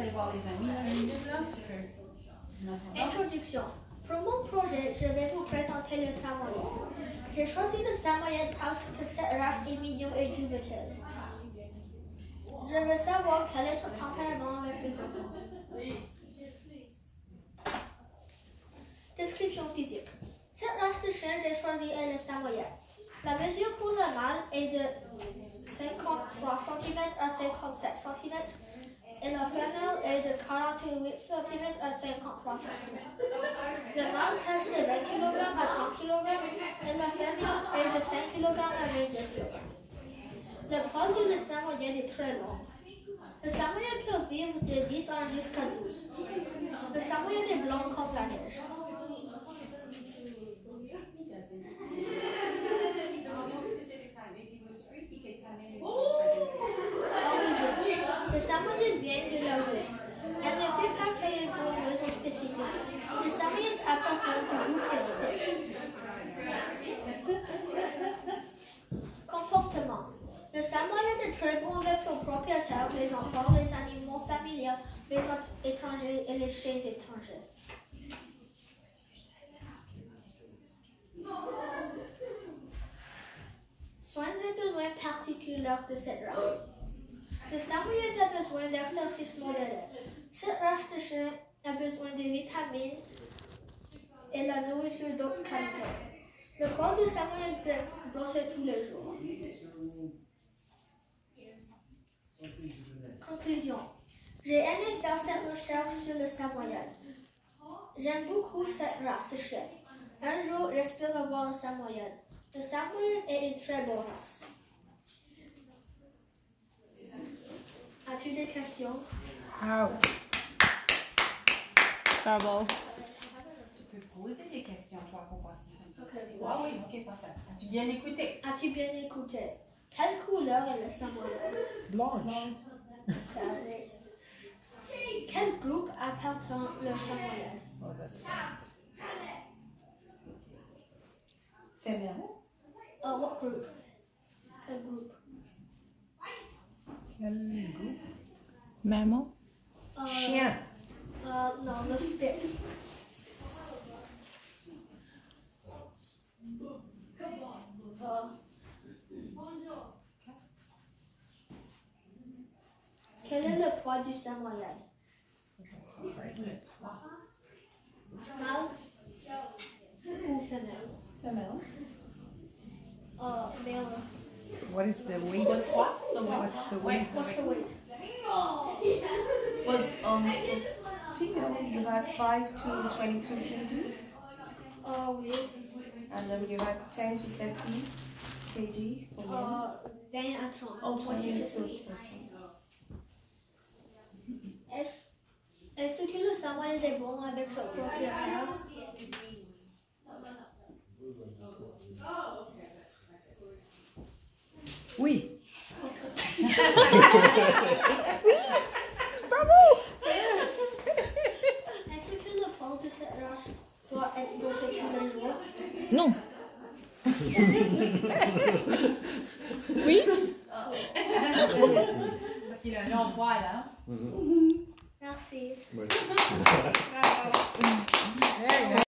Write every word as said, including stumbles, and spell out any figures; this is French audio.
aller voir les amis là, une minute, là? Introduction. Pour mon projet, je vais vous présenter le Samoyède. J'ai choisi le Samoyède parce que cette race est mignonne et juvéteuse. Je veux savoir quel est son tempérament avec les enfants. Description physique. Cette race de chien que j'ai choisie est le Samoyède. La mesure pour le mâle est de cinquante-trois centimètres à cinquante-sept centimètres et la femelle est de quarante-huit centimètres à cinquante-trois centimètres. Le mâle pèse de vingt kilogrammes à trente kilogrammes et la femelle est de cinq kilogrammes à vingt-deux kilogrammes. Le poil du Samoyède est très long. Le Samoyède peut vivre de dix ans jusqu'à douze. Le Samoyède est blanc comme la neige. Le Samoyède vient de la Russe. Elle ne fait pas payer pour une raison spécifique. Le Samoyède appartient au groupe des Spitz. Comportement. Le Samoyède est très bon avec son propriétaire, les enfants, les animaux familiaux, les autres étrangers et les chiens étrangers. Soins et besoins particuliers de cette race. Le Samoyède a besoin d'exercice modéré. Cette race de chien a besoin de vitamines et la nourriture d'autres qualités. Le poil du Samoyède est brossé tous les jours. Conclusion. J'ai aimé faire cette recherche sur le Samoyède. J'aime beaucoup cette race de chien. Un jour, j'espère avoir un Samoyède. Le Samoyède est une très bonne race. As-tu des questions? Wow. Bravo. Tu peux poser des questions, toi, pour voir si c'est Okay. Ah oui, ok, parfait. As-tu bien écouté? As-tu bien écouté? Quelle couleur est le Samoyède? Blanche. Carré. Quel groupe appartient le Samoyède? Oh, that's fine. Femelle. Uh, what group? Quel groupe? Quel groupe? Mammal? Uh, Chien. Uh, no, the Spitz. Uh, quel est le poids du Samoyède? Mâle ou femelle? Femelle. Uh, male. What is the weight? What's what? The What's the weight? What's the weight? Was um for female you had five to twenty-two kilograms, Uh, oui. and then you had ten to thirty kilograms for men. Uh, vingt à trente. Oh, twenty to twenty. thirty. Est-ce est-ce que le Samoyède est bon avec son propriétaire? Oui. Est-ce que le poil de cette race doit être brossé tous les jours? Non. Oui. Parce qu'il a un long poil, hein? Merci. Ouais.